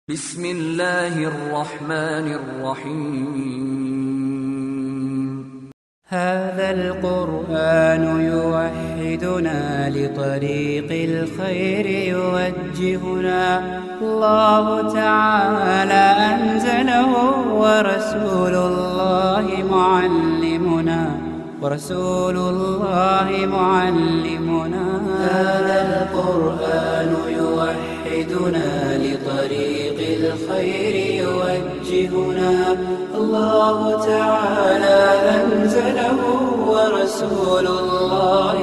بسم الله الرحمن الرحيم هذا القرآن يوحدنا لطريق الخير يوجهنا الله تعالى أنزله ورسول الله معلمنا هذا القرآن يوحدنا لطريق الخير يوجهنا الله تعالى أنزله ورسول الله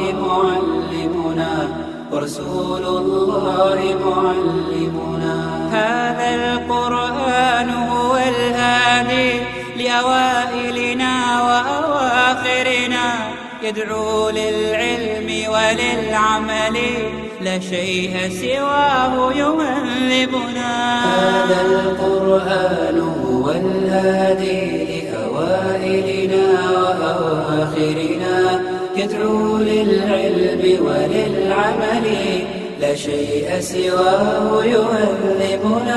معلمنا هذا القرآن هو الهادي لأوائلنا وأواخرنا يدعو للعلم وللعمل لا شيء سواه يهذبنا هذا القرآن هو الهادي لأوائلنا وأواخرنا يدعو للعلم وللعمل لا شيء سواه يهذبنا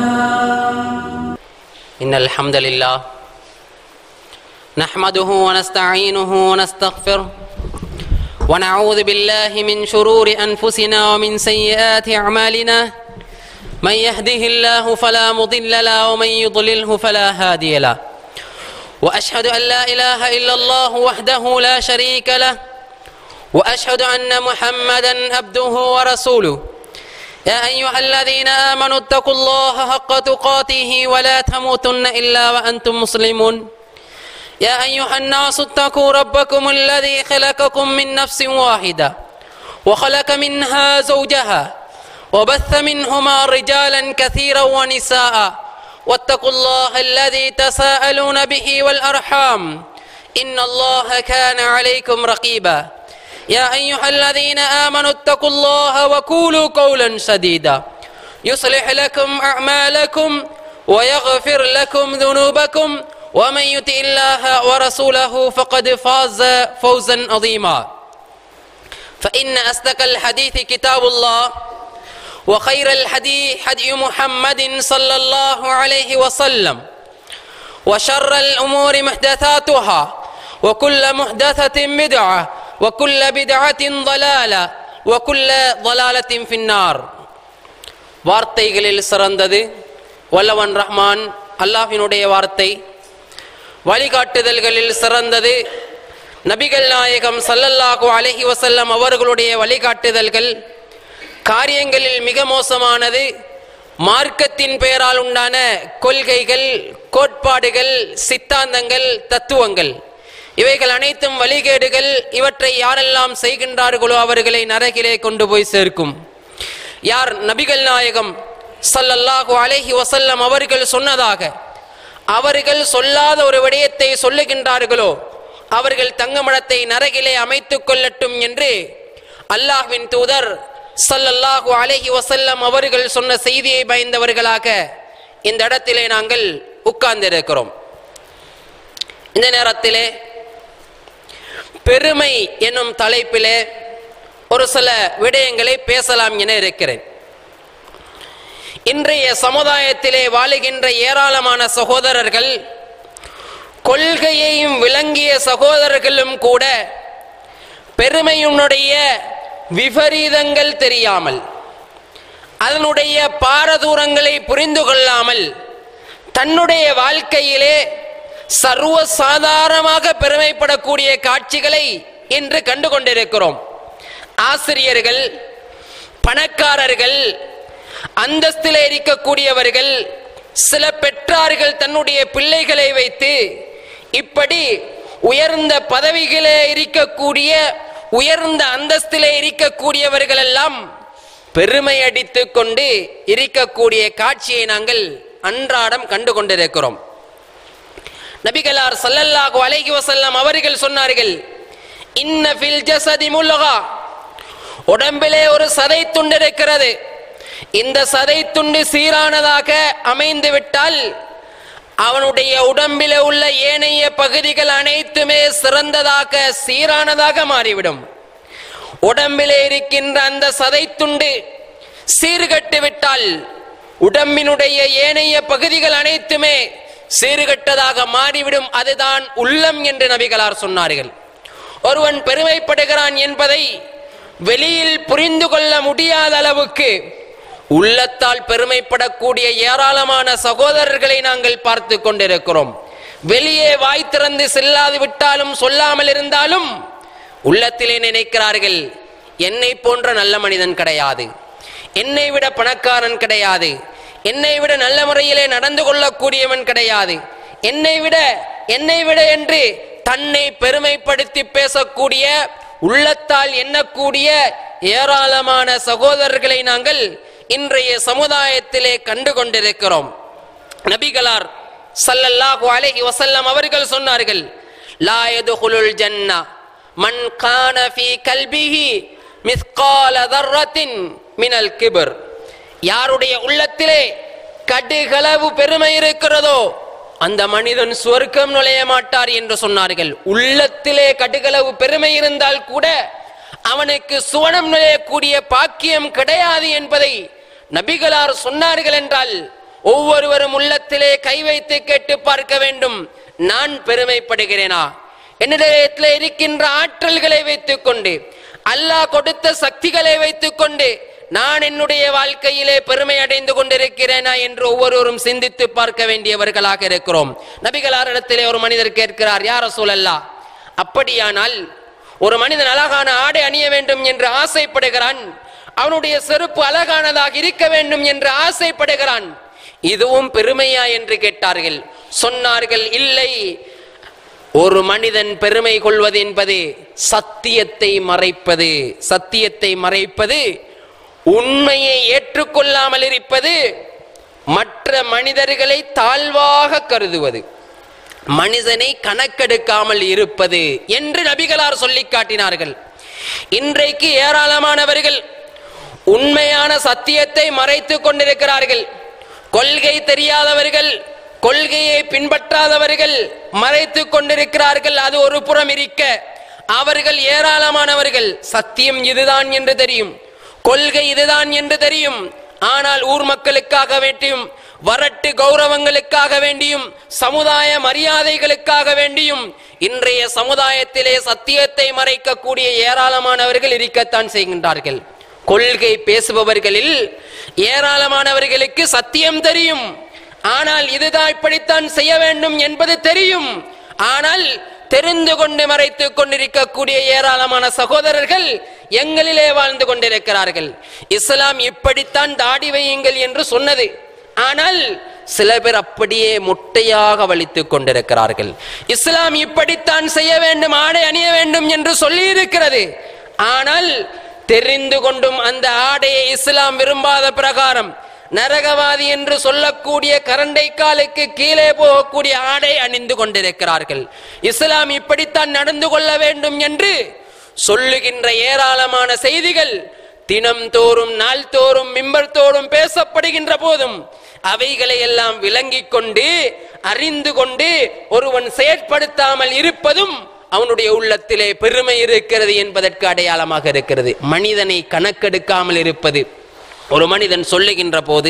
إن الحمد لله نحمده ونستعينه ونستغفره ونعوذ بالله من شرور أنفسنا ومن سيئات أعمالنا من يهده الله فلا مضل له ومن يضلله فلا هادي له وأشهد أن لا إله إلا الله وحده لا شريك له وأشهد أن محمدا عبده ورسوله يا أيها الذين آمنوا اتقوا الله حق تقاته ولا تموتن إلا وأنتم مسلمون يا أيها الناس اتقوا ربكم الذي خلقكم من نفس واحدة وخلق منها زوجها وبث منهما رجالا كثيرا ونساء واتقوا الله الذي تساءلون به والأرحام إن الله كان عليكم رقيبا يا أيها الذين آمنوا اتقوا الله وقولوا قولا سديدا يصلح لكم أعمالكم ويغفر لكم ذنوبكم ومن يطع الله ورسوله فقد فاز فوزا عظيما فإن أصدق الحديث كتاب الله وخير الحديث هدي محمد صلى الله عليه وسلم وشر الأمور محدثاتها وكل محدثة بدعة وكل بدعة ضلالة وكل ضلالة في النار வார்த்தைகளில் சிறந்தது வல்லவன் ரஹ்மான் அல்லாஹ்வினுடைய வார்த்தை வழிகாட்டுதல்களில் சிறந்தது நபிகள் நாயகம் ஸல்லல்லாஹு அலைஹி வஸல்லம் அவர்களுடைய வழிகாட்டுதல்கள் காரியங்களில் மிக மோசமானது மார்க்கத்தின் பெயரால் உண்டான கொள்கைகள் கோட்பாடுகள் சித்தாந்தங்கள் தத்துவங்கள் இவைகள் அனைத்தும் வழிகேடுகள் இவற்றை யாரெல்லாம் செய்கின்றார்களோ அவர்களை நரகிலே கொண்டு போய் சேர்க்கும் யார் நபிகள் நாயகம் ஸல்லல்லாஹு அலைஹி வஸல்லம் அவர்கள் சொன்னதாக அவர்கள் சொல்லாத ஒரு விடயத்தை சொல்லுகின்றார்களோ அவர்கள் தங்கமடத்தை நரகிலே அமைத்துக் கொள்ளட்டும் என்று அல்லாஹ்வின் தூதர் ஸல்லல்லாஹு அலைஹி வஸல்லம் அவர்கள் சொன்ன செய்தியை பயந்தவர்களாக இந்த இடத்திலே நாங்கள் உட்கார்ந்திருக்கிறோம். இந்த நேரத்திலே பெருமை என்னும் தலைப்பிலே ஒரு சில விடயங்களை பேசலாம் என இருக்கிறேன். இன்றைய சமுதாயத்திலே வாழுகின்ற ஏராளமான சகோதரர்கள் கொள்கையையும் விளங்கிய சகோதரர்களும் கூட பெருமையினுடைய விபரீதங்கள் தெரியாமல் அதனுடைய பாரதூரங்களை புரிந்து கொள்ளாமல் தன்னுடைய வாழ்க்கையிலே சர்வ சாதாரணமாக பெருமைப்படக்கூடிய காட்சிகளை இன்று கண்டு கொண்டிருக்கிறோம். ஆசிரியர்கள், பணக்காரர்கள், அந்தஸ்திலே இருக்கக்கூடியவர்கள், சில பெற்றார்கள் தன்னுடைய பிள்ளைகளை வைத்து இப்படி உயர்ந்த பதவிகளே இருக்கக்கூடிய உயர்ந்த அந்தஸ்திலே இருக்கக்கூடியவர்கள் எல்லாம் பெருமை அடித்துக் கொண்டு இருக்கக்கூடிய காட்சியை நாங்கள் அன்றாடம் கண்டு கொண்டிருக்கிறோம். நபிகளார் ஸல்லல்லாஹு அலைஹி வஸல்லம் அவர்கள் சொன்னார்கள், இன்ன ஃபில் ஜஸதி முல்கா, உடம்பிலே ஒரு சதை துண்டு இருக்கிறது. இந்த சதை துண்டு சீரானதாக அமைந்து விட்டால் அவனுடைய உடம்பிலே உள்ள ஏனைய பகுதிகள் அனைத்துமே சிறந்ததாக சீரானதாக மாறிவிடும். உடம்பிலே இருக்கின்ற அந்த சதை துண்டு சீர்கட்டு விட்டால் உடம்பினுடைய ஏனைய பகுதிகள் அனைத்துமே சீர்கெட்டதாக மாறிவிடும். அதுதான் உள்ளம் என்று நபிகளார் சொன்னார்கள். ஒருவன் பெருமைப்படுகிறான் என்பதை வெளியில் புரிந்து கொள்ள முடியாத அளவுக்கு உள்ளத்தால் பெருமைப்படக்கூடிய ஏராளமான சகோதரர்களை நாங்கள் பார்த்து கொண்டிருக்கிறோம். வெளியே வாய் திறந்து செல்லாது விட்டாலும் சொல்லாமல் இருந்தாலும் உள்ளத்திலே நினைக்கிறார்கள், என்னை போன்ற நல்ல மனிதன் கிடையாது, என்னை விட பணக்காரன் கிடையாது, என்னை விட நல்ல முறையிலே நடந்து கொள்ளக்கூடியவன் கிடையாது, என்னை விட என்று தன்னை பெருமைப்படுத்தி பேசக்கூடிய உள்ளத்தால் எண்ணக்கூடிய ஏராளமான சகோதரர்களை நாங்கள் இன்றைய சமுதாயத்திலே கண்டு கொண்டிருக்கிறோம். நபிகளார் ஸல்லல்லாஹு அலைஹி வஸல்லம் அவர்கள் சொன்னார்கள், லா யதுகுலுல் ஜன்னா மன் கான ஃபீ கல்பிஹி மிஸ்கால தர்ரத்தின் மினல் கிபர். யாருடைய உள்ளத்திலே கடுகளவு பெருமை இருக்கிறதோ அந்த மனிதன் சுவர்க்கம் நுழைய மாட்டார் என்று சொன்னார்கள். உள்ளத்திலே கடுகளவு பெருமை இருந்தால் கூட அவனுக்கு சுவனம் நுழையக்கூடிய பாக்கியம் கிடையாது என்பதை நபிகளார் சொன்னார்கள் என்றால் ஒவ்வொருவரும் உள்ளத்திலே கை வைத்து கேட்டு பார்க்க வேண்டும். நான் பெருமைப்படுகிறேனா? என்னிடத்திலே இருக்கின்ற ஆற்றல்களை வைத்துக் கொண்டு, அல்லாஹ் கொடுத்த சக்திகளை வைத்துக் கொண்டு நான் என்னுடைய வாழ்க்கையிலே பெருமை அடைந்து கொண்டிருக்கிறேனா என்று ஒவ்வொருவரும் சிந்தித்து பார்க்க வேண்டியவர்களாக இருக்கிறோம். நபிகளாரிடத்திலே ஒரு மனிதர் கேட்கிறார், யா ரசூலல்லாஹ், அப்படியானால் ஒரு மனிதன் அழகான ஆடை அணிய வேண்டும் என்று ஆசைப்படுகிறான், அவனுடைய செருப்பு அழகானதாக இருக்க வேண்டும் என்று ஆசைப்படுகிறான், இதுவும் பெருமையா என்று கேட்டார்கள். சொன்னார்கள், இல்லை, ஒரு மனிதன் பெருமை கொள்வது என்பது சத்தியத்தை மறைப்பது, சத்தியத்தை மறைப்பது, உண்மையை ஏற்றுக்கொள்ளாமல் இருப்பது, மற்ற மனிதர்களை தாழ்வாக கருதுவது, மனிதனை கணக்கெடுக்காமல் இருப்பது என்று நபிகளார் சொல்லி காட்டினார்கள். இன்றைக்கு ஏராளமானவர்கள் உண்மையான சத்தியத்தை மறைத்து கொண்டிருக்கிறார்கள். கொள்கை தெரியாதவர்கள், கொள்கையை பின்பற்றாதவர்கள் மறைத்து கொண்டிருக்கிறார்கள். அது ஒரு புறம் இருக்க, அவர்கள் ஏராளமானவர்கள் சத்தியம் இதுதான் என்று தெரியும், கொள்கை இதுதான் என்று தெரியும், ஆனால் ஊர் மக்களுக்காக வேண்டியும், வரட்டு கௌரவங்களுக்காக வேண்டியும், சமுதாய மரியாதைகளுக்காக வேண்டியும் இன்றைய சமுதாயத்திலே சத்தியத்தை மறைக்கக்கூடிய ஏராளமானவர்கள் இருக்கத்தான் செய்கின்றார்கள். கொள்கை பேசுபவர்களில் ஏராளமானவர்களுக்கு சத்தியம் தெரியும், ஆனால் இதுதான் இப்படித்தான் செய்ய வேண்டும் என்பது தெரியும், ஆனால் தெரிந்து கொண்டு மறைத்துக் கொண்டிருக்கக்கூடிய ஏராளமான சகோதரர்கள் எங்களிலே வாழ்ந்து கொண்டிருக்கிறார்கள். இஸ்லாம் இப்படித்தான் தாடி வையுங்கள் என்று சொன்னது, ஆனால் சில பேர் அப்படியே மொட்டையாக வலித்துக் கொண்டிருக்கிறார்கள். இஸ்லாம் இப்படித்தான் செய்ய வேண்டும், ஆடை அணிய வேண்டும் என்று சொல்லி இருக்கிறது, ஆனால் தெரிந்து கொண்டும் அந்த ஆடையை இஸ்லாம் விரும்பாத பிரகாரம் நரகவாதி என்று சொல்லக்கூடிய கரண்டை காலுக்கு கீழே போகக்கூடிய ஆடை அணிந்து கொண்டிருக்கிறார்கள். இஸ்லாம் இப்படித்தான் நடந்து கொள்ள வேண்டும் என்று சொல்லுகின்ற ஏராளமான செய்திகள் தினம் தோறும் நாள் தோறும் மிம்பர் தோறும் பேசப்படுகின்ற போதும் அவைகளை எல்லாம் விளங்கிக் கொண்டு அறிந்து கொண்டு ஒருவன் செயற்படுத்தாமல் இருப்பதும் அவனுடைய உள்ளத்திலே பெருமை இருக்கிறது என்பதற்கு அடையாளமாக இருக்கிறது. மனிதனை கணக்கெடுக்காமல் இருப்பது. ஒரு மனிதன் சொல்லுகின்ற போது,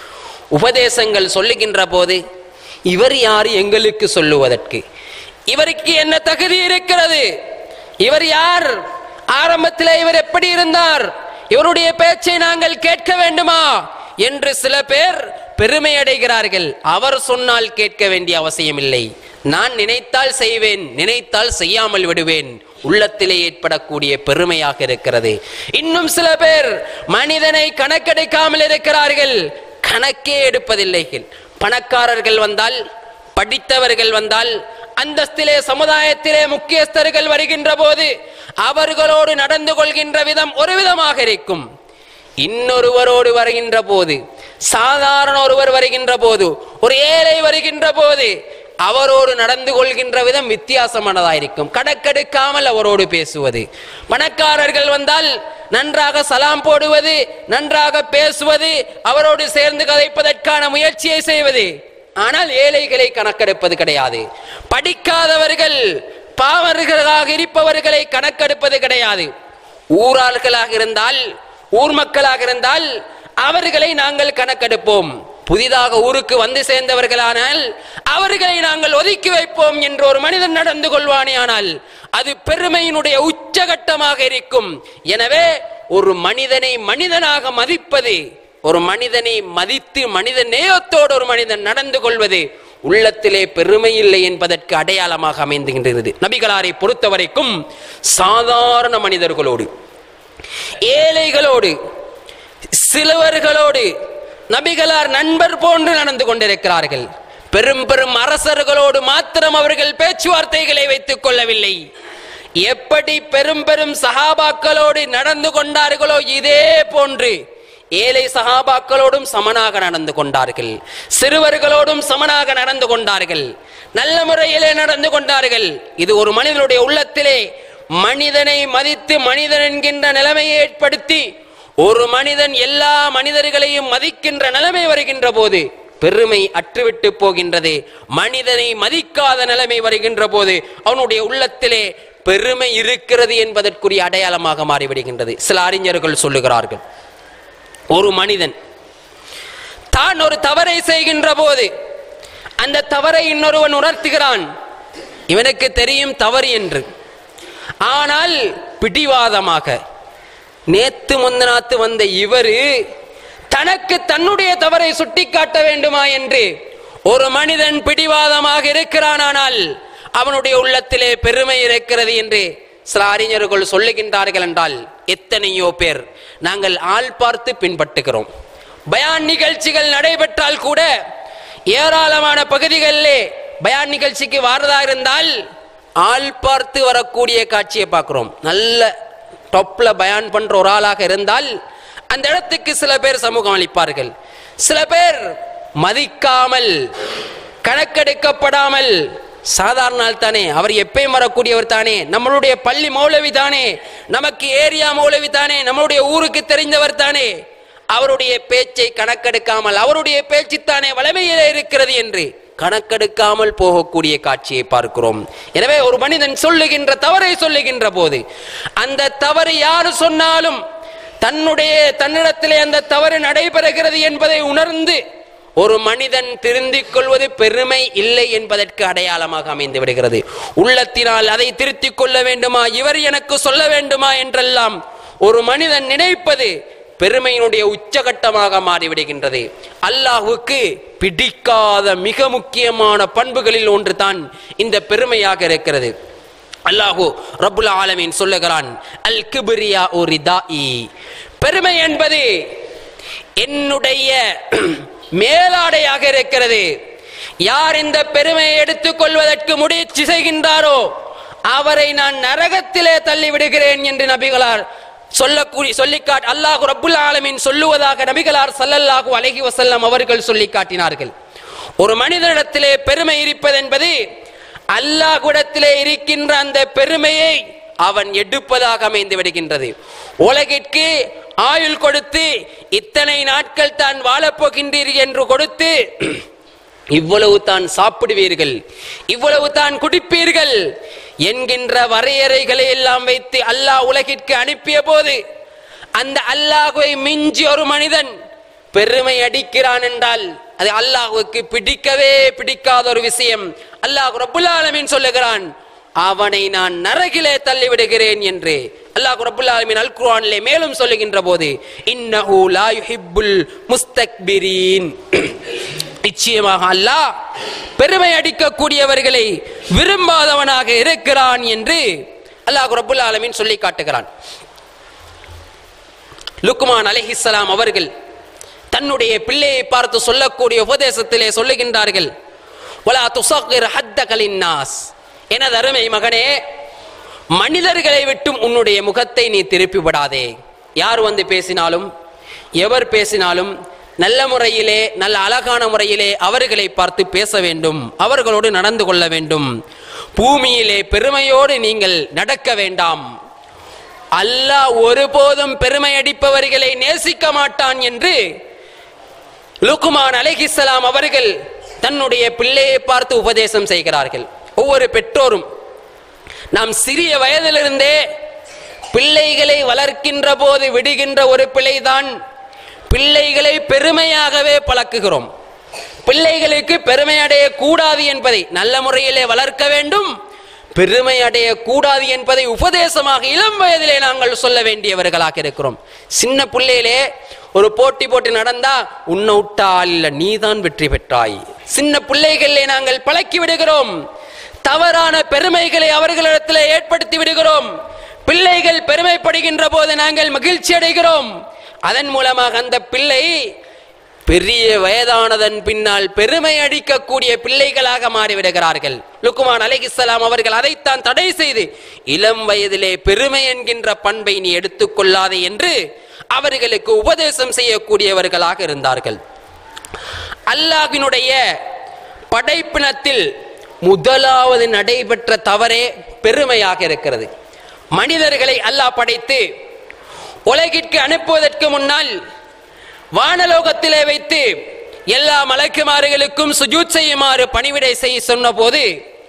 உபதேசங்கள் சொல்லுகின்ற போது, இவர் யார் எங்களுக்கு சொல்லுவதற்கு? இவருக்கு என்ன தகுதி இருக்கிறது? இவர் யார்? ஆரம்பத்தில் இவர் எப்படி இருந்தார்? இவருடைய பேச்சை நாங்கள் கேட்க வேண்டுமா என்று சில பேர் பெருமை அடைகிறார்கள். அவர் சொன்னால் கேட்க வேண்டிய அவசியம் இல்லை. நான் நினைத்தால் செய்வேன், நினைத்தால் செய்யாமல் விடுவேன், உள்ளத்திலே ஏற்படக்கூடிய பெருமையாக இருக்கிறது. இன்னும் சில பேர் மனிதனை கணக்கெடுக்காமல் இருக்கிறார்கள், கணக்கே எடுப்பதில்லை. பணக்காரர்கள் வந்தால், படித்தவர்கள் வந்தால், அந்தஸ்திலே சமுதாயத்திலே முக்கியஸ்தர்கள் வருகின்ற போது அவர்களோடு நடந்து கொள்கின்ற விதம் ஒரு விதமாக இருக்கும். இன்னொருவரோடு வருகின்ற போது, சாதாரண ஒருவர் வருகின்ற போது, ஒரு ஏழை வருகின்ற போது அவரோடு நடந்து கொள்கின்ற விதம் வித்தியாசமானதாயிருக்கும். கணக்கெடுக்காமல் அவரோடு பேசுவது. பணக்காரர்கள் வந்தால் நன்றாக சலாம் போடுவது, நன்றாக பேசுவது, அவரோடு சேர்ந்து கதைப்பதற்கான முயற்சியை செய்வது. ஆனால் ஏழைகளை கணக்கெடுப்பது கிடையாது. படிக்காதவர்கள், பாவர்களாக இருப்பவர்களை கணக்கெடுப்பது கிடையாது. ஊரார்களாக இருந்தால், ஊர் மக்களாக இருந்தால் அவர்களை நாங்கள் கணக்கெடுப்போம். புதிதாக ஊருக்கு வந்து சேர்ந்தவர்களானால் அவர்களை நாங்கள் ஒதுக்கி வைப்போம் என்று ஒரு மனிதன் நடந்து கொள்வானே, ஆனால் அது பெருமையினுடைய உச்சகட்டமாக இருக்கும். எனவே ஒரு மனிதனை மனிதனாக மதிப்பது, ஒரு மனிதனை மதித்து மனித நேயத்தோடு ஒரு மனிதன் நடந்து கொள்வது உள்ளத்திலே பெருமை இல்லை என்பதற்கு அடையாளமாக அமைந்துகின்றது. நபிகளாரை பொறுத்தவரைக்கும் சாதாரண மனிதர்களோடு, ஏழைகளோடு, சிறுவர்களோடு நபிகளார் நண்பர் போன்று நடந்து கொண்டிருக்கிறார்கள். பெரும் பெரும் அரசர்களோடு மாத்திரம் அவர்கள் பேச்சுவார்த்தைகளை வைத்துக் கொள்ளவில்லை. எப்படி பெரும் பெரும் சஹாபாக்களோடு நடந்து கொண்டார்களோ இதே போன்று ஏழை சஹாபாக்களோடும் சமனாக நடந்து கொண்டார்கள். சிறுவர்களோடும் சமனாக நடந்து கொண்டார்கள். நல்ல முறையிலே நடந்து கொண்டார்கள். இது ஒரு மனிதனுடைய உள்ளத்திலே மனிதனை மதித்து மனிதன் என்கின்ற நிலைமையை ஏற்படுத்தி ஒரு மனிதன் எல்லா மனிதர்களையும் மதிக்கின்ற நிலைமை வருகின்ற போது பெருமை அற்றுவிட்டு போகின்றது. மனிதனை மதிக்காத நிலைமை வருகின்ற போது அவனுடைய உள்ளத்திலே பெருமை இருக்கிறது என்பதற்குரிய அடையாளமாக மாறிவிடுகின்றது. சில அறிஞர்கள் சொல்லுகிறார்கள், ஒரு மனிதன் தான் ஒரு தவறை செய்கின்ற போது அந்த தவறை இன்னொருவன் உணர்த்துகிறான். இவனுக்கு தெரியும் தவறு என்று, ஆனால் பிடிவாதமாக நேத்து முந்தநாத்து வந்த இவரு தனக்கு தன்னுடைய தவறை சுட்டிக்காட்ட வேண்டுமா என்று ஒரு மனிதன் பிடிவாதமாக இருக்கிறானால் அவனுடைய உள்ளத்திலே பெருமை இருக்கிறது என்று சில அறிஞர்கள் சொல்லுகின்றார்கள். என்றால் எத்தனையோ பேர் நாங்கள் ஆள் பார்த்து பின்பற்றுகிறோம். பயான் நிகழ்ச்சிகள் நடைபெற்றால் கூட ஏராளமான பகுதிகளிலே பயான் நிகழ்ச்சிக்கு வரதா இருந்தால் ஆள் பார்த்து வரக்கூடிய காட்சியை பார்க்கிறோம். நல்ல டாப்ல பயான் பண்ற ஒரு ஆளாக இருந்தால் அந்த இடத்துக்கு சில பேர் சமூகம் அளிப்பார்கள். சில பேர் மதிக்காமல், கணக்கெடுக்கப்படாமல், சாதாரண ஆள் தானே, அவர் எப்பயும் வரக்கூடியவர் தானே, நம்மளுடைய பள்ளி மௌலவி தானே, நமக்கு ஏரியா மௌலவி தானே, நம்மளுடைய ஊருக்கு தெரிந்தவர் தானே, அவருடைய பேச்சை கணக்கெடுக்காமல் அவருடைய பேச்சுத்தானே வலிமையிலே இருக்கிறது என்று கணக்கெடுக்காமல் போகக்கூடிய காட்சியை பார்க்கிறோம். எனவே ஒரு மனிதன் சொல்லுகின்ற தவறை சொல்லுகின்ற போது அந்த தவறு யாரு சொன்னாலும் தன்னிடத்திலே அந்த தவறு நடைபெறுகிறது என்பதை உணர்ந்து ஒரு மனிதன் திருந்திக் கொள்வது பெருமை இல்லை என்பதற்கு அடையாளமாக அமைந்து விடுகிறது. உள்ளத்தினால் அதை திருத்திக் கொள்ள வேண்டுமா, இவர் எனக்கு சொல்ல வேண்டுமா என்றெல்லாம் ஒரு மனிதன் நினைப்பது பெருமையினுடைய உச்சகட்டமாக மாறிவிடுகின்றது. அல்லாஹுக்கு பிடிக்காத மிக முக்கியமான பண்புகளில் ஒன்று தான் இந்த பெருமையாக இருக்கிறது. அல்லாஹு ரப்புல் ஆலமீன் சொல்லுகிறான், அல் கிப்ரியா ரிதாஇ, பெருமை என்பது என்னுடைய மேலாடையாக இருக்கிறது. யார் இந்த பெருமையை எடுத்துக் கொள்வதற்கு முயற்சி செய்கின்றாரோ அவரை நான் நரகத்திலே தள்ளி விடுகிறேன் என்று நபிகளார் அல்லாஹ் ரப்புல் ஆலமீன் சொல்லுவதாக நபிகளார் ஸல்லல்லாஹு அலைஹி வஸல்லம் அவர்கள் சொல்லி காட்டினார்கள். ஒரு மனிதனிடத்திலே பெருமை இருப்பது என்பது அல்லாஹ்விடத்திலே இருக்கின்ற அந்த பெருமையை அவன் எடுப்பதாக அமைந்து விடுகின்றது. உலகிற்கு ஆயுள் கொடுத்து இத்தனை நாட்கள் தான் வாழப்போகின்றீர்கள் என்று கொடுத்து இவ்வளவு தான் சாப்பிடுவீர்கள், இவ்வளவு தான் குடிப்பீர்கள் என்கின்ற வரையறைகளை எல்லாம் வைத்து அல்லாஹ் உலகிற்கு அனுப்பிய போது அந்த அல்லாஹ்வை மிஞ்சி ஒரு மனிதன் பெருமை அடிக்கிறான் என்றால் அது அல்லாஹ்வுக்கு பிடிக்கவே பிடிக்காத ஒரு விஷயம். அல்லாஹ் ரப்புல் ஆலமீன் சொல்லுகிறான், அவனை நான் நரகிலே தள்ளிவிடுகிறேன் என்று. அல்லாஹ் ரப்புல் ஆலமீன் அல் குர்ஆனிலே மேலும் சொல்லுகின்ற போது, இன்னஹு லா யுஹிப்புல் முஸ்தக்பிரீன், நிச்சயமாக அல்லாஹ் பெருமை அடிக்கக்கூடியவர்களை விரும்பாதவனாக இருக்கிறான் என்று அல்லாஹ் ரப்புல் ஆலமீன் சொல்லி காட்டுகிறான். லுக்மான் அலைஹிஸ்ஸலாம் அவர்கள் தன்னுடைய பிள்ளையை பார்த்து சொல்லக்கூடிய உபதேசத்திலே சொல்லுகின்றார்கள், வலா துஸகிர் ஹத்தக லின்னாஸ், எனது அருமை மகனே, மனிதர்களை விட்டும் உன்னுடைய முகத்தை நீ திருப்பி விடாதே. யார் வந்து பேசினாலும் எவர் பேசினாலும் நல்ல முறையிலே, நல்ல அழகான முறையிலே அவர்களை பார்த்து பேச வேண்டும், அவர்களோடு நடந்து கொள்ள வேண்டும். பூமியிலே பெருமையோடு நீங்கள் நடக்க வேண்டாம். அல்லாஹ் ஒருபோதும் பெருமை அடிப்பவர்களை நேசிக்க மாட்டான் என்று லுக்மான் அலைஹிஸ்ஸலாம் அவர்கள் தன்னுடைய பிள்ளையை பார்த்து உபதேசம் செய்கிறார்கள். ஒவ்வொரு பெற்றோரும் நாம் சிறிய வயதிலிருந்தே பிள்ளைகளை வளர்க்கின்ற போது விடுகின்ற ஒரு பிழைதான் பிள்ளைகளை பெருமையாகவே பழக்குகிறோம். பிள்ளைகளுக்கு பெருமை அடைய கூடாது என்பதை நல்ல முறையிலே வளர்க்க வேண்டும், பெருமை அடைய கூடாது என்பதை உபதேசமாக இளம் வயதிலே நாங்கள் சொல்ல வேண்டியவர்களாக இருக்கிறோம். சின்ன பிள்ளையிலே ஒரு போட்டி நடந்தா உன்னை விட்டா இல்ல நீதான் வெற்றி பெற்றாய். சின்ன பிள்ளைகளிலே நாங்கள் பழக்கி விடுகிறோம், தவறான பெருமைகளை அவர்களிடத்தில் ஏற்படுத்தி விடுகிறோம். பிள்ளைகள் பெருமைப்படுகின்ற போது நாங்கள் மகிழ்ச்சி அடைகிறோம். அதன் மூலமாக அந்த பிள்ளை பெரிய வயதானதன் பின்னால் பெருமை அடிக்கக்கூடிய பிள்ளைகளாக மாறிவிடுகிறார்கள். லுக்மான் அலைஹிஸ்ஸலாம் அவர்கள் அதைத்தான் தடை செய்து இளம் வயதிலே பெருமை என்கின்ற பண்பை நீ எடுத்துக்கொள்ளாதே என்று அவர்களுக்கு உபதேசம் செய்யக்கூடியவர்களாக இருந்தார்கள். அல்லாஹ்வினுடைய படைப்பினத்தில் முதலாவது நடைபெற்ற தவறே பெருமையாக இருக்கிறது. மனிதர்களை அல்லாஹ் படைத்து உலகிற்கு அனுப்புவதற்கு முன்னால் வானலோகத்திலே வைத்து எல்லா மலக்குமார்களுக்கும் சுஜூத் செய்யுமாறு பணிவிடை செய்ய சொன்ன போது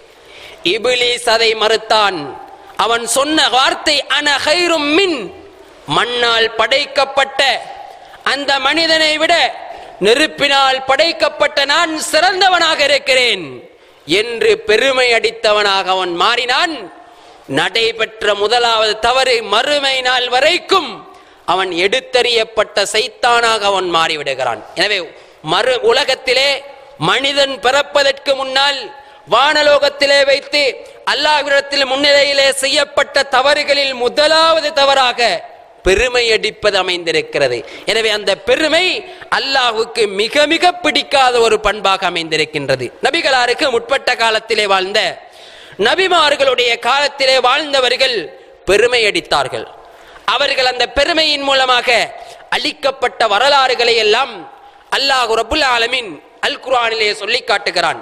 இப்லீஸ் அதை மறுத்தான். அவன் சொன்ன வார்த்தை அன கைரும் மின், மண்ணால் படைக்கப்பட்ட அந்த மனிதனை விட நெருப்பினால் படைக்கப்பட்ட நான் சிறந்தவனாக இருக்கிறேன் என்று பெருமை அடித்தவனாக அவன் மாறினான். நடைபெற்ற முதலாவது தவறு, மறுமை நாள் வரைக்கும் அவன் எடுத்தறியப்பட்ட சைத்தானாக அவன் மாறிவிடுகிறான். எனவே உலகத்திலே மனிதன் பிறப்பதற்கு முன்னால் வானலோகத்திலே வைத்து அல்லாஹ்விடத்தில் முன்னிலையிலே செய்யப்பட்ட தவறுகளில் முதலாவது தவறாக பெருமை அடிப்பது அமைந்திருக்கிறது. எனவே அந்த பெருமை அல்லாஹ்வுக்கு மிக மிக பிடிக்காத ஒரு பண்பாக அமைந்திருக்கின்றது. நபிகளாருக்கு முற்பட்ட காலத்திலே வாழ்ந்த நபிமார்களுடைய காலத்திலே வாழ்ந்தவர்கள் பெருமை அடித்தார்கள். அவர்கள் அந்த பெருமையின் மூலமாக அளிக்கப்பட்ட வரலாறுகளை எல்லாம் அல்லாஹ் ரப்புல் ஆலமீன் அல் குர்ஆனிலே சொல்லி காட்டுகிறான்.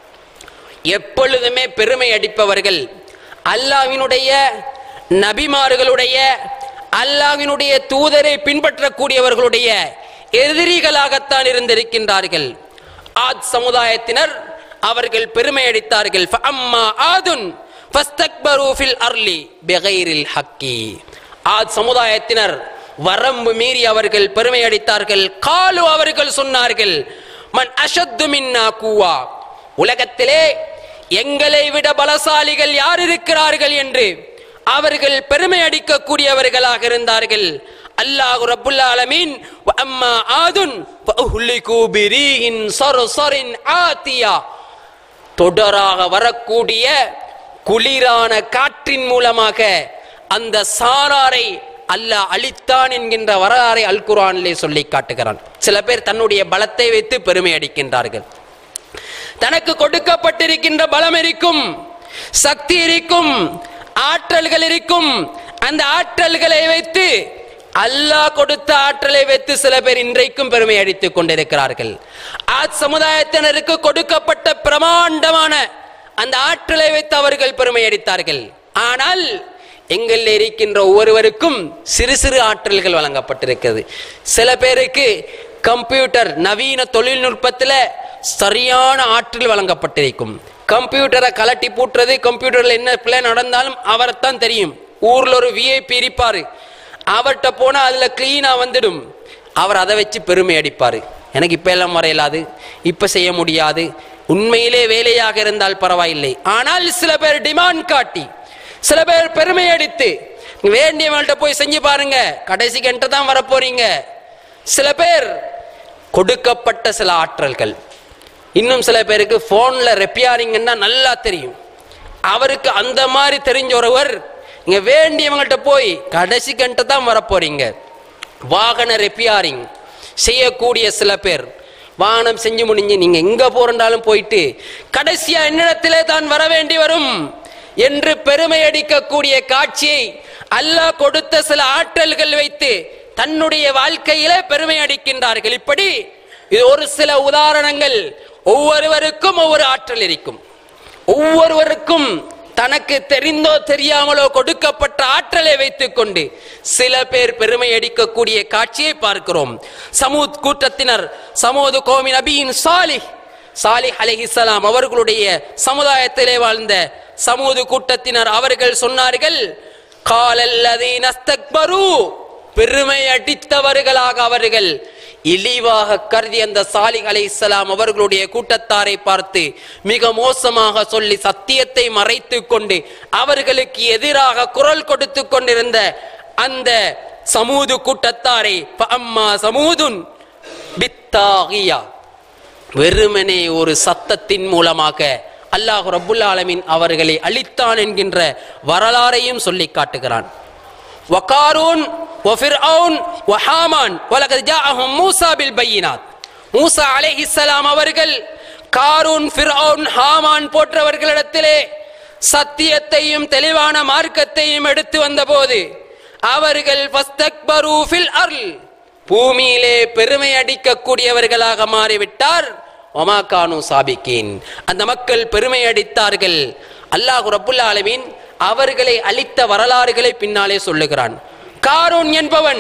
எப்பொழுதுமே பெருமை அடிப்பவர்கள் அல்லாஹ்வினுடைய நபிமார்களுடைய அல்லாஹ்வினுடைய தூதரை பின்பற்றக்கூடியவர்களுடைய எதிரிகளாகத்தான் இருந்திருக்கின்றார்கள். ஆத் சமுதாயத்தினர் அவர்கள் பெருமை அடித்தார்கள். ஃபஅம்மா ஆதுன் ஃபஸ்தக்பரு ஃபில் அர்லி பிகைரில் ஹக்கி. ஆத் சமுதாயத்தினர் வரம்பு மீறி அவர்கள் பெருமை அடித்தார்கள். காலு, அவர்கள் சொன்னார்கள், மன் அஷத்து மின்னா குவா, உலகத்திலே எங்களை விட பலசாலிகள் யார் இருக்கிறார்கள் என்று அவர்கள் பெருமை அடிக்கக்கூடியவர்களாக இருந்தார்கள். அல்லாஹ் ரப்புல் ஆலமீன் வஅம்மா ஆதுன் ஃபஉஹ்லிகு பிரீஹின் ஸர்ஸரின் ஆதியா, தொடராக வரக்கூடிய குளிரான காற்றின் மூலமாக அந்த சாராரை அல்லாஹ் அழித்தான் என்கின்ற வரலாறை அல் குர்ஆனிலே சொல்லி காட்டுகிறான். சில பேர் தன்னுடைய பலத்தை வைத்து பெருமை அடிக்கின்றார்கள். தனக்கு கொடுக்கப்பட்டிருக்கின்ற பலம் இருக்கும், சக்தி இருக்கும், ஆற்றல்கள் இருக்கும். அந்த ஆற்றல்களை வைத்து அல்லாஹ் கொடுத்த ஆற்றலை வைத்து சில பேர் இன்றைக்கும் பெருமை அடித்துக் கொண்டிருக்கிறார்கள். ஆத் சமுதாயத்தினருக்கு கொடுக்கப்பட்ட பிரமாண்டமான அந்த ஆற்றலை வைத்து அவர்கள் பெருமை அடித்தார்கள். ஆனால் எங்கள் இருக்கின்ற ஒவ்வொருவருக்கும் சிறு சிறு ஆற்றல்கள் வழங்கப்பட்டிருக்கிறது. சில பேருக்கு கம்ப்யூட்டர் நவீன தொழில்நுட்பத்தில் சரியான ஆற்றல் வழங்கப்பட்டிருக்கும். கம்ப்யூட்டரை கலட்டி பூட்டுறது, கம்ப்யூட்டர்ல என்ன பிள்ளை நடந்தாலும் அவரைத்தான் தெரியும். ஊர்ல ஒரு விஐபி இருப்பாரு, அவர்கிட்ட போனா அதுல கிளீனா வந்துடும். அவர் அதை வச்சு பெருமை அடிப்பாரு, எனக்கு இப்ப எல்லாம் வரையலாது, இப்ப செய்ய முடியாது. உண்மையிலே வேலையாக இருந்தால் பரவாயில்லை. ஆனால் சில பேர் டிமாண்ட் காட்டி, சில பேர் பெருமை அடித்து வேண்டியவங்கள்ட்ட போய் செஞ்சு பாருங்க, கடைசிக்கு என்கிட்ட தான் வரப்போறீங்க. சில பேர் கொடுக்கப்பட்ட சில ஆற்றல்கள். இன்னும் சில பேருக்கு போன்ல ரெப்பியாரிங்கன்னா நல்லா தெரியும். அவருக்கு அந்த மாதிரி தெரிஞ்ச ஒருவர் நீங்க வேண்டியவங்கள்ட்ட போய் கடைசிக்கு என்கிட்ட தான் வரப்போறீங்க. வாகன ரெப்பியாரிங் செய்யக்கூடிய சில பேர் வாகனம் செஞ்சு முடிஞ்சு நீங்க எங்க போறாலும் போயிட்டு கடைசியா என்னிடத்திலே தான் வர வேண்டி வரும் என்று பெருமை அடிக்கக்கூடிய காட்சியை அல்லாஹ் கொடுத்த சில ஆற்றல்கள் வைத்து தன்னுடைய வாழ்க்கையிலே பெருமை அடிக்கின்றார்கள். இப்படி இது ஒரு சில உதாரணங்கள். ஒவ்வொருவருக்கும் ஒவ்வொரு ஆற்றல் இருக்கும். ஒவ்வொருவருக்கும் தனக்கு தெரிந்தோ தெரியாமலோ கொடுக்கப்பட்ட ஆற்றலை வைத்துக் கொண்டு சில பேர் பெருமை அடிக்கக்கூடிய காட்சியை பார்க்கிறோம். சமூத் கூட்டத்தினர், சமூது கௌமி நபியின் சாலிஹ் அலைஹிஸ்ஸலாம் அவர்களுடைய சமுதாயத்திலே வாழ்ந்த சமூது கூட்டத்தினர் அவர்கள் சொன்னார்கள், காலல்லதீன இஸ்தக்பரு, பெருமை அடித்தவர்களாக அவர்கள், இழிவாக கருதி அந்த சாலிஹ் அலைஹிஸ்ஸலாம் அவர்களுடைய கூட்டத்தாரை பார்த்து மிக மோசமாக சொல்லி சத்தியத்தை மறைத்து கொண்டு அவர்களுக்கு எதிராக குரல் கொடுத்து கொண்டிருந்த அந்த சமூது கூட்டத்தாரை ஃபஅம்மா சமூதுன் பித்தாகியா, வெறுமனே ஒரு சத்தத்தின் மூலமாக அல்லாஹ் ரப்புல் ஆலமீன் அவர்களை அழித்தான் என்கின்ற வரலாறையும் சொல்லி காட்டுகிறான். வகாரூன் வஃபிர்அவுன் வஹாமான் வலகத் ஜாஅஹும் மூஸா பில் பையினாத், மூஸா அலைஹிஸ்ஸலாம் அவர்கள் காரூன், ஃபிர்அவுன், ஹாமான் போன்றவர்களிடத்திலே சத்தியத்தையும் தெளிவான மார்க்கத்தையும் எடுத்து வந்தபோது அவர்கள் ஃபஸ்தக்பரு ஃபில் அர்ல், பூமியிலே பெருமை அடிக்கக்கூடியவர்களாக மாறிவிட்டார். வமா கானு சாபிகீன், அந்த மக்கள் பெருமை அடித்தார்கள். அல்லாஹ் ரப்புல் ஆலமீன் அவர்களை அழித்த வரலாறுகளை பின்னாலே சொல்லுகிறான். காரூன் என்பவன்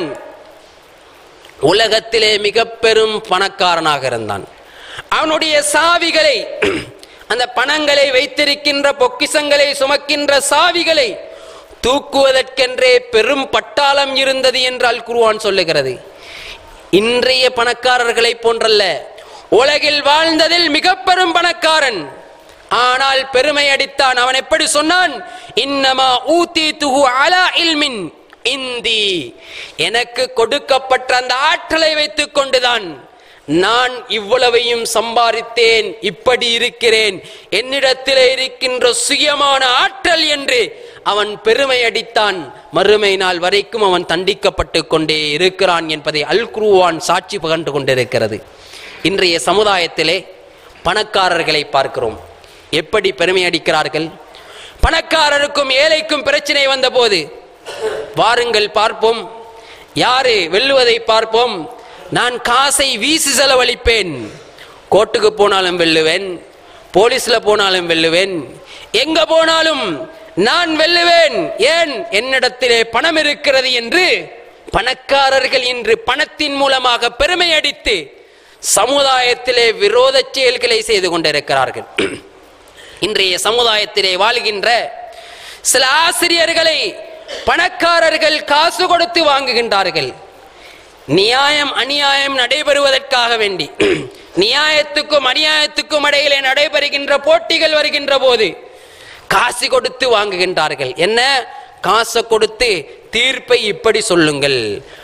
உலகத்திலே மிக பெரும் பணக்காரனாக இருந்தான். அவனுடைய சாவிகளை, அந்த பணங்களை வைத்திருக்கின்ற பொக்கிசங்களை சுமக்கின்ற சாவிகளை தூக்குவதற்கென்றே பெரும் பட்டாளம் இருந்தது என்று அல் குர்ஆன் சொல்லுகிறது. இன்றைய பணக்காரர்களை போன்றல்ல, உலகில் வாழ்ந்ததில் மிக பெரும் பணக்காரன். ஆனால் பெருமை அடித்தான். அவன் எப்படி சொன்னான்? இன்னமா ஊதீதுஹு அலா இல்மின் இந்தி, எனக்கு கொடுக்கப்பட்ட அந்த ஆற்றலை வைத்துக் கொண்டுதான் நான் இவ்வளவையும் சம்பாதித்தேன், இப்படி இருக்கிறேன், என்னிடத்திலே இருக்கின்ற சுயமான ஆற்றல் என்று அவன் பெருமை அடித்தான். மறுமை நாள் வரைக்கும் அவன் தண்டிக்கப்பட்டு கொண்டே இருக்கிறான் என்பதை அல் குர்ஆன் சாட்சி பகர்ந்து கொண்டிருக்கிறது. இன்றைய சமுதாயத்திலே பணக்காரர்களை பார்க்கிறோம், எப்படி பெருமை அடிக்கிறார்கள். பணக்காரருக்கும் ஏழைக்கும் பிரச்சனை வந்த போது வாருங்கள் பார்ப்போம், யாரு வெல்லுவதை பார்ப்போம், நான் காசை வீசி செலவழிப்பேன், கோர்ட்டுக்கு போனாலும் வெல்லுவேன், போலீஸ்ல போனாலும் வெல்லுவேன், எங்க போனாலும் நான் வெல்லுவேன், ஏன் என்னிடத்திலே பணம் இருக்கிறது என்று பணக்காரர்கள் இன்று பணத்தின் மூலமாக பெருமை அடித்து சமுதாயத்திலே விரோத செயல்களை செய்து கொண்டிருக்கிறார்கள். இன்றைய சமுதாயத்திலே வாழ்கின்ற சில ஆசிரியர்களை பணக்காரர்கள் காசு கொடுத்து வாங்குகின்றார்கள். நியாயம் அநியாயம் நடைபெறுவதற்காக வேண்டி, நியாயத்துக்கும் அநியாயத்துக்கும் இடையிலே நடைபெறுகின்ற போட்டிகள் வருகின்ற போது காசு கொடுத்து வாங்குகின்றார்கள். என்ன காசை கொடுத்து தீர்ப்பை இப்படி சொல்லுங்கள்,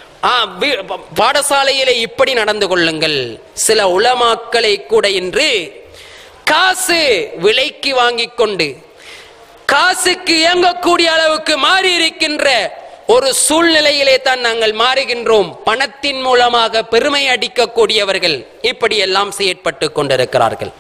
பாடசாலையிலே இப்படி நடந்து கொள்ளுங்கள். சில உலமாக்களை கூட இன்று காசு விலைக்கு வாங்கிக் கொண்டு காசுக்கு இயங்கக்கூடிய அளவுக்கு மாறி இருக்கின்ற ஒரு சூழ்நிலையிலே தான் நாங்கள் மாறுகின்றோம். பணத்தின் மூலமாக பெருமை அடிக்கக்கூடியவர்கள் இப்படி எல்லாம் செயற்பட்டு கொண்டிருக்கிறார்கள்.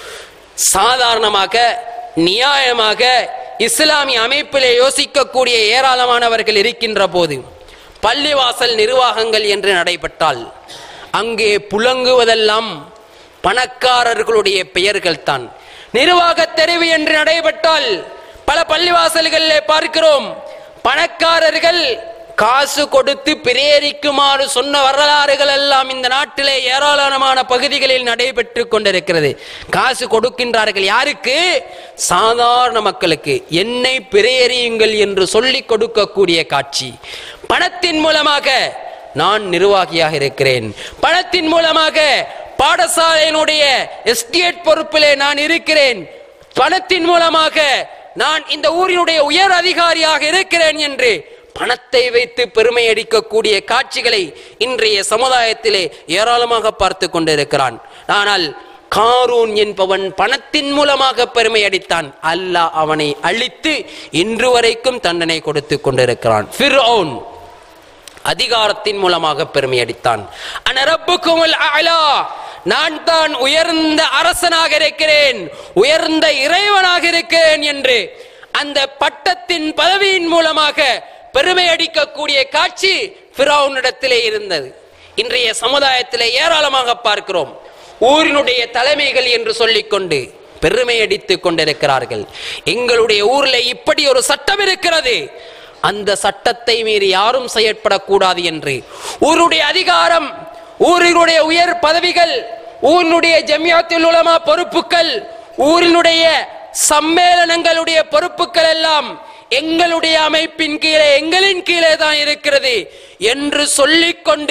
சாதாரணமாக நியாயமாக இஸ்லாமிய அமைப்பிலே யோசிக்கக்கூடிய ஏராளமானவர்கள் இருக்கின்ற போது பள்ளிவாசல் நிர்வாகங்கள் என்று நடைபெற்றால் அங்கே புலங்குவதெல்லாம் பணக்காரர்களுடைய பெயர்கள் தான். நிர்வாக தெரிவு என்று நடைபெற்றால் பல பள்ளிவாசல்களிலே பார்க்கிறோம், பணக்காரர்கள் காசு கொடுத்து பிரேரிக்குமாறு சொன்ன வரலாறுகள் எல்லாம் இந்த நாட்டிலே ஏராளமான பகுதிகளில் நடைபெற்று கொண்டிருக்கிறது. காசு கொடுக்கின்றார்கள். யாருக்கு? சாதாரண மக்களுக்கு. என்னை பிரேரியுங்கள் என்று சொல்லிக் கொடுக்கக்கூடிய காட்சி. பணத்தின் மூலமாக நான் நிர்வாகியாக இருக்கிறேன், பணத்தின் மூலமாக பாடசாலையினுடைய எஸ்டேட் பொறுப்பிலே நான் இருக்கிறேன், பணத்தின் மூலமாக நான் இந்த ஊரினுடைய உயர் அதிகாரியாக இருக்கிறேன் என்று பணத்தை வைத்து பெருமை அடிக்கக்கூடிய காட்சிகளை இன்றைய சமுதாயத்திலே ஏராளமாக பார்த்து கொண்டிருக்கிறான். ஆனால் காரூன் என்பவன் பணத்தின் மூலமாக பெருமை அடித்தான். அல்லாஹ் அவனை அழித்து இன்று வரைக்கும் தண்டனை கொடுத்து கொண்டிருக்கிறான். ஃபிர்அவுன் அதிகாரத்தின் மூலமாக பெருமை அடித்தான். அன ரப்புக்குமுல் அலா, நான் தான் உயர்ந்த அரசனாக இருக்கிறேன், உயர்ந்த இறைவனாக இருக்கிறேன் என்று அந்த பட்டத்தின் பதவியின் மூலமாக பெருமை அடிக்கக்கூடிய காட்சி ஃபிரௌனிடத்திலே இருந்தது. இன்றைய சமுதாயத்திலே ஏராளமாக பார்க்கிறோம். ஊரினுடைய தலைமைகள் என்று சொல்லிக்கொண்டு பெருமை அடித்துக் கொண்டிருக்கிறார்கள். எங்களுடைய ஊரில் இப்படி ஒரு சட்டம் இருக்கிறது, அந்த சட்டத்தை மீறி யாரும் செயற்படக்கூடாது என்று ஊருடைய அதிகாரம், ஊரினுடைய உயர் பதவிகள், ஊரினுடைய ஜமியாத்துல் உலமா பொறுப்புகள், ஊரினுடைய சம்மேளனங்களுடைய பொறுப்புகள் எல்லாம் எங்களுடைய அமைப்பின் கீழே, எங்களின் கீழே தான் இருக்கிறது என்று சொல்லிக்கொண்டு